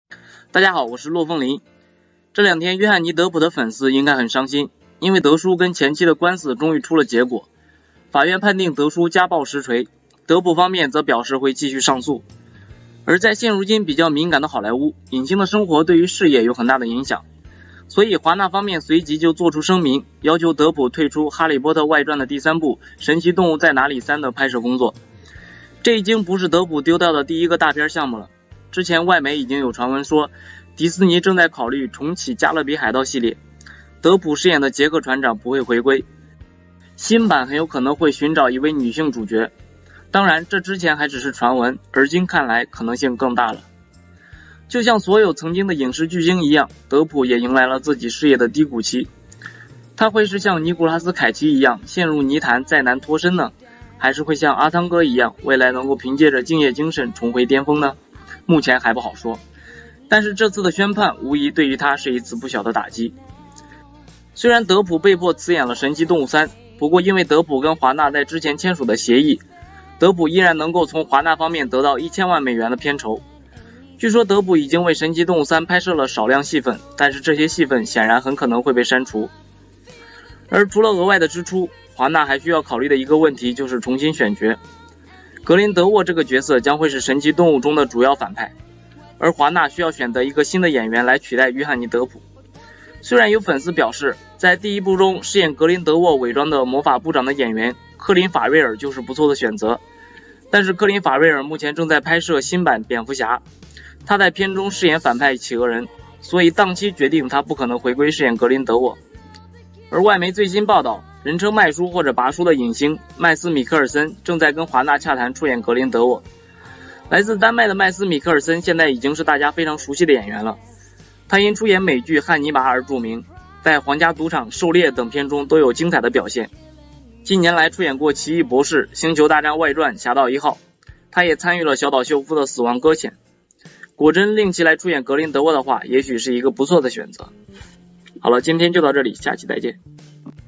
大家好，我是骆凤林。这两天约翰尼·德普的粉丝应该很伤心，因为德叔跟前妻的官司终于出了结果，法院判定德叔家暴实锤，德普方面则表示会继续上诉。而在现如今比较敏感的好莱坞，影星的生活对于事业有很大的影响，所以华纳方面随即就做出声明，要求德普退出《哈利波特外传》的第3部《神奇动物在哪里3》的拍摄工作。这已经不是德普丢掉的第一个大片项目了。之前外媒已经有传闻说，迪士尼正在考虑重启加勒比海盗系列，德普饰演的杰克船长不会回归，新版很有可能会寻找一位女性主角。当然这之前还只是传闻，而今看来可能性更大了。就像所有曾经的影视巨星一样，德普也迎来了自己事业的低谷期。他会是像尼古拉斯凯奇一样陷入泥潭再难脱身呢，还是会像阿汤哥一样未来能够凭借着敬业精神重回巅峰呢？目前还不好说，但是这次的宣判无疑对于他是一次不小的打击。虽然德普被迫辞演了《神奇动物3》，不过因为德普跟华纳在之前签署的协议，德普依然能够从华纳方面得到1000万美元的片酬。据说德普已经为《神奇动物3》拍摄了少量戏份，但是这些戏份显然很可能会被删除。而除了额外的支出，华纳还需要考虑的一个问题就是重新选角。格林德沃这个角色将会是神奇动物中的主要反派，而华纳需要选择一个新的演员来取代约翰尼·德普。虽然有粉丝表示，在第1部中饰演格林德沃伪装的魔法部长的演员科林·法瑞尔就是不错的选择，但是科林·法瑞尔目前正在拍摄新版蝙蝠侠，他在片中饰演反派企鹅人，所以档期决定他不可能回归饰演格林德沃。而外媒最新报道，人称麦叔或者拔叔的影星麦斯·米克尔森正在跟华纳洽谈出演格林德沃。来自丹麦的麦斯·米克尔森现在已经是大家非常熟悉的演员了，他因出演美剧《汉尼拔》而著名，在《皇家赌场》《狩猎》等片中都有精彩的表现。近年来出演过《奇异博士》《星球大战外传》《侠盗1号》，他也参与了小岛秀夫的《死亡搁浅》。果真令其来出演格林德沃的话，也许是一个不错的选择。好了，今天就到这里，下期再见。